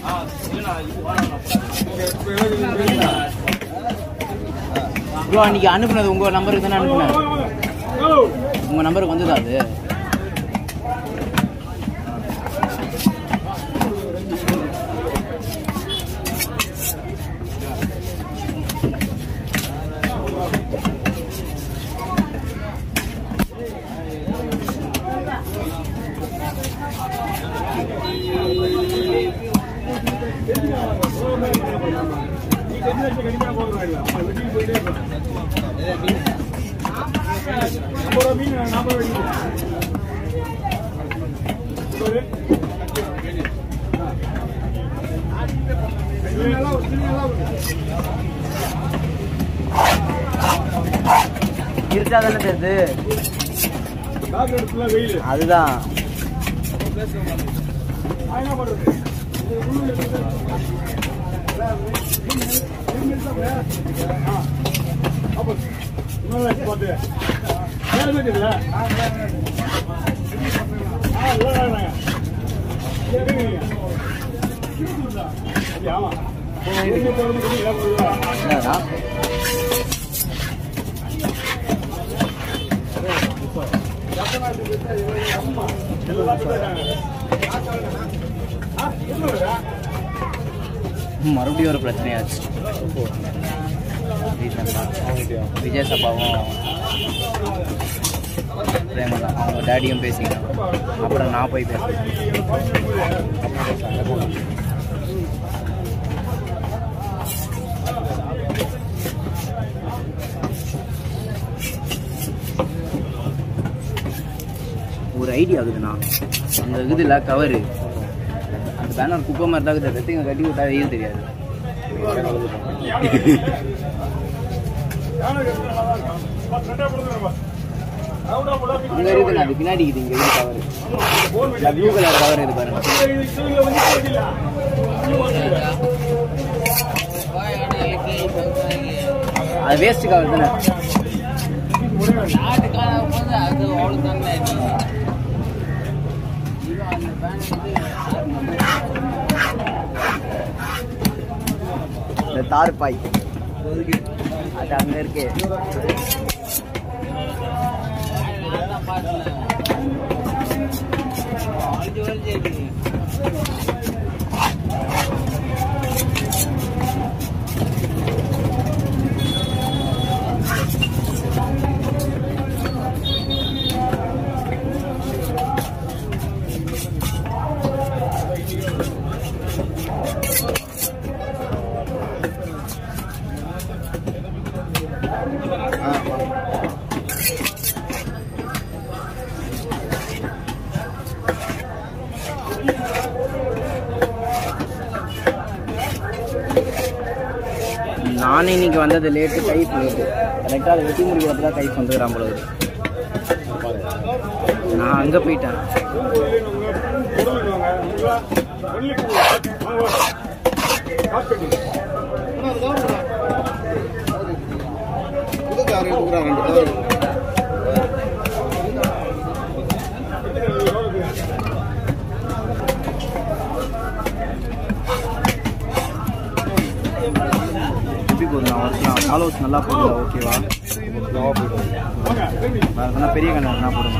Bro அன்னைக்கு அனுப்புனது உங்க நம்பருக்கு தானே அனுப்புனேன். உங்க நம்பருக்கு வந்துதா அது? இருட்டா தானே தெரியுது. அதுதான் மறுபடியும் ஒரு பிரச்சனையாச்சு. விஜய் சப்பாவும் பிரேமலா அவங்க டேடியும் பேசிக்கிட்டாங்க. அப்புறம் நான் போய் பேசுறேன். ஒரு ஐடியா ஆகுதுண்ணா. அந்த இதுல கவரு அந்த பேனர் குப்பை மாதிரி தான் இருக்குது. வெத்திங்க கட்டி விட்டா வெயில் தெரியாது. அங்க இருக்குது. அது பின்னாடி இது இங்க கவர் ப்ளூ கலர் கவர் இது பாருங்க. அது வேஸ்ட் கவர் தானே. இந்த தார் பாய் அது அங்க இருக்கு. நானே இன்னைக்கு வந்தது லேட்டு. Type late. கரெக்டாக அதை வெட்டி முடிக்கிறப்ப தான் டைப் வந்துக்கிறான் போல. நான் அங்கே போயிட்டேன். எப்படி போதுண்ணா ஒர்க்லாம்? ஃபாலோவர்ஸ் நல்லா போடுதா? ஓகேவா? வேறு பெரிய கண்ணு என்ன போடுங்க.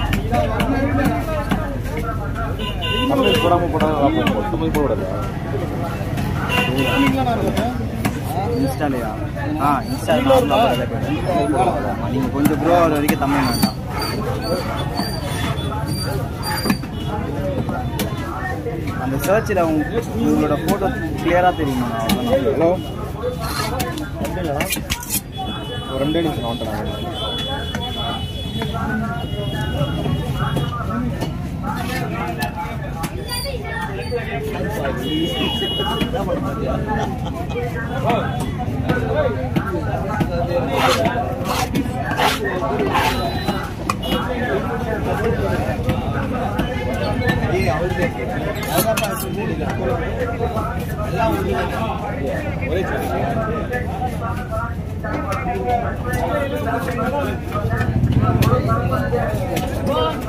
இன்ஸ்டாலையா? இன்ஸ்டா நீங்கள் கொஞ்சம் க்ரோ ஆகிற வரைக்கும் தமிழ் வேண்டாம். அந்த சர்ச்சில் உங்களோட ஃபோட்டோ கிளியராக தெரியுமா? ஹலோ, ஒரு 2 நிமிஷம் வந்துட்டேன்.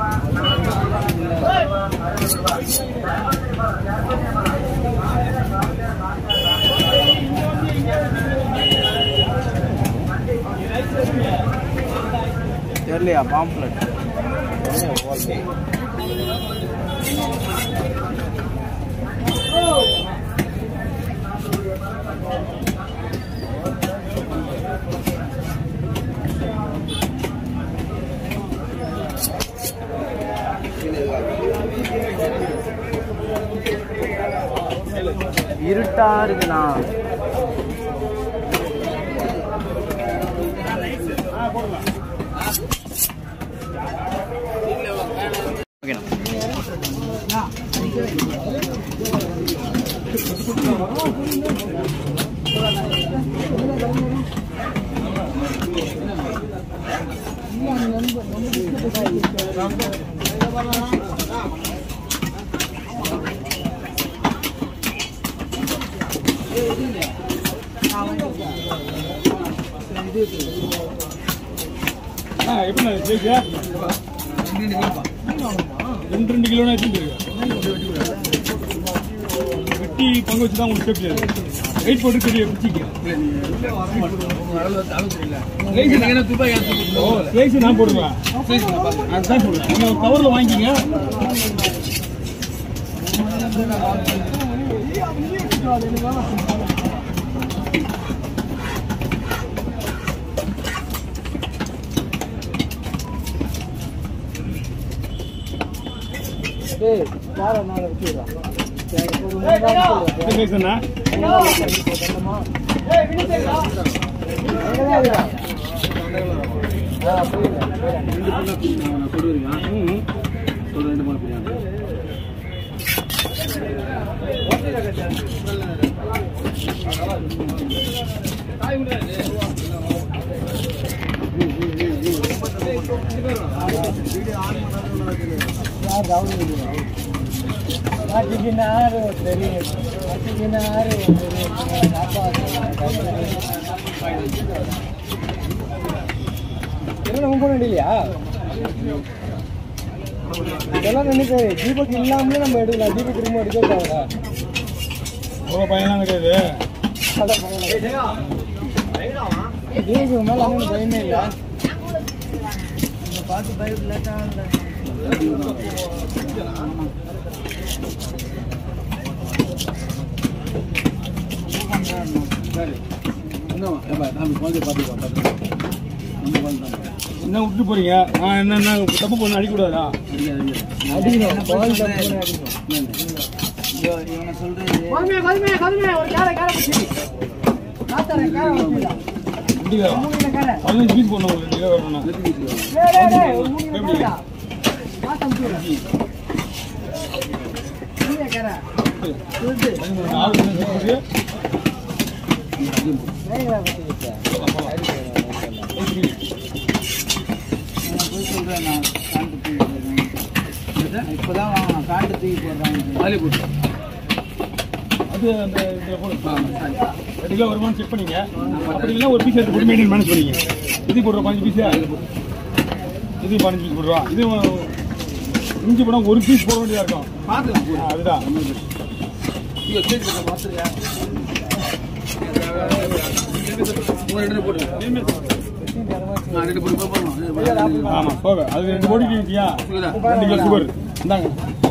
ஒரே வரலையா பாம்ப்ளெட் இருட்டா இருக்குண்ணா. எப்படி ரெண்டு கிலோ வெட்டி பங்கு வச்சு தான் உங்களுக்கு சேஃப்டி வெயிட் போட்டு தெரிய பிடிச்சிக்க நான் போடுவேன் அதுதான் சொல்றேன். நீங்க கவர்ல வாங்கிக்கிங்க. இல்லையா இதெல்லாம் நினைக்க தீபக் இல்லாமலே நம்ம எடுக்கலாம். தீபக் திரும்ப எடுக்க பையன்லாம் கிடையாது. தீபக் மேல அவங்க பயமே இல்லை. பார்த்து பயப்படலாட்டா என்ன விட்டு போறீங்க? நான் என்ன தப்பு பண்ண அடிக்கூடாதா? பதினஞ்சு பீஸ் போடணும். இப்பதான் காட்டு தூக்கி போடுறாங்க. அது அந்த ரெடியாக வருமானு செக் பண்ணிங்க. அப்படி இல்லைன்னா ஒரு பீஸ் எடுத்து போட்டு மெயின்டைன் மேனேஜ் பண்ணிங்க. இது போடுற 15 பீஸா, இது 15 பீஸ் போடுறா. இது இஞ்சி படம் ஒரு பீஸ் போட வேண்டியதாக இருக்கும். பார்த்துக்கலாம். அதுதான் ஆமாம் போக. அது 2 போட்டிருக்கியா? 2 கிலோ சுகர் இந்தாங்க.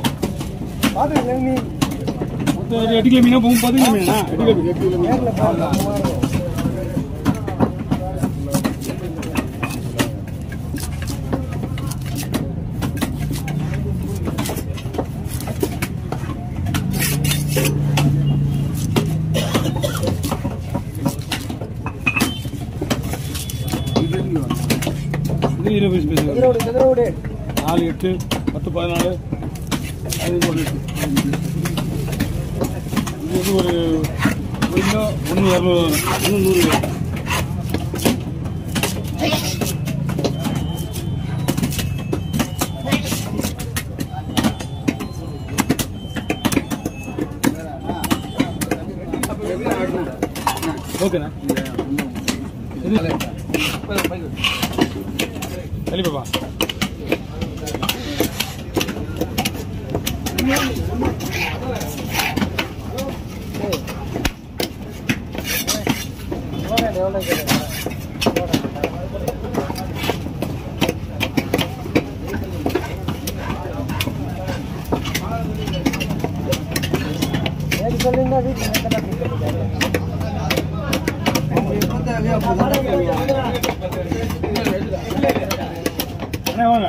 8 கிலோ மீனா போகும். 10 கிலோ மீனா 8 கிலோ மீன். இது 20 பீஸ். 4 8 10 14 இது ஒரு கிலோ 1 200 100 ஓகேண்ணா. சரி பாப்பா. வாங்க.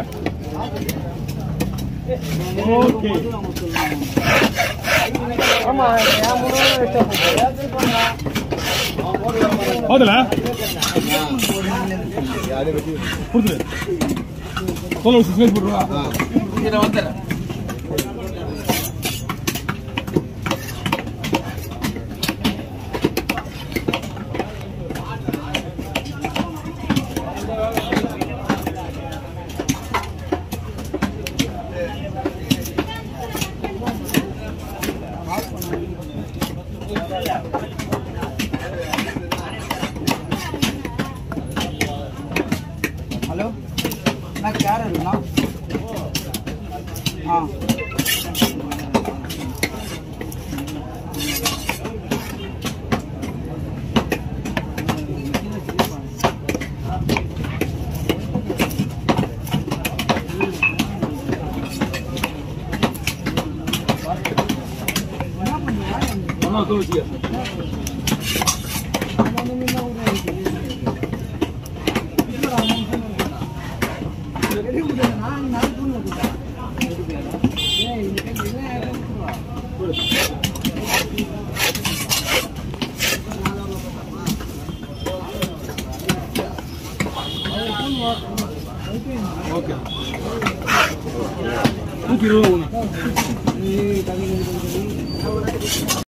ஓகே. ಹೌದಲ್ಲ ಕೊಡ್ತೀರಿ ತೋಲ ಸೇರಿಸ್ಬಿಡ್ರು हेलो मैं क्या रहा हूँ ना हाँ ಓಕೆ 120 ರೂಪಾಯಿ